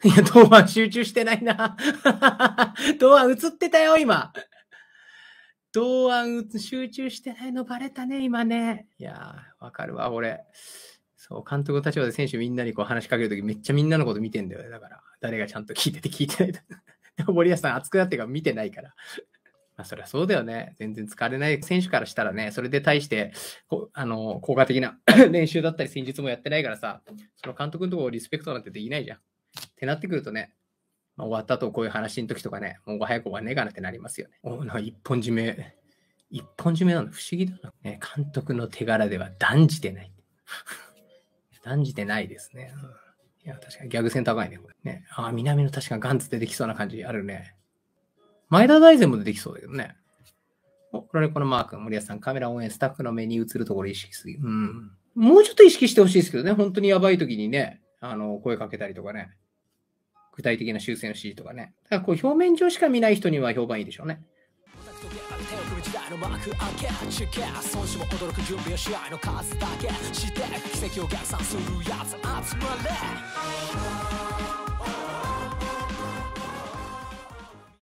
いや、堂安集中してないな。堂安映ってたよ、今。堂安集中してないのバレたね、今ね。いやー、わかるわ、俺。そう、監督立場で選手みんなにこう話しかけるときめっちゃみんなのこと見てんだよね。だから、誰がちゃんと聞いてて聞いてないと。でも森保さん熱くなってから見てないから。まあ、そりゃそうだよね。全然疲れない選手からしたらね、それで対して、効果的な練習だったり戦術もやってないからさ、その監督のところをリスペクトなんてできないじゃん。ってなってくるとね、まあ、終わった後こういう話の時とかね、もう早く終わんねえかなってなりますよね。なんか一本締めなんだ。不思議だな。ね、監督の手柄では断じてない。断じてないですね。いや、確かにギャグ線高いね、これ。ね。南の確かガンツ出てきそうな感じあるね。前田大然も出てきそうだけどね。これこのマーク、森保さん、カメラ応援、スタッフの目に映るところ意識する。もうちょっと意識してほしいですけどね。本当にやばい時にね、声かけたりとかね。具体的な修正の指示とかね。だからこう表面上しか見ない人には評判いいでしょうね。手を組む時代の幕開けチェケ孫子も驚く準備は試合の数だけして奇跡を逆算するやつ集まれ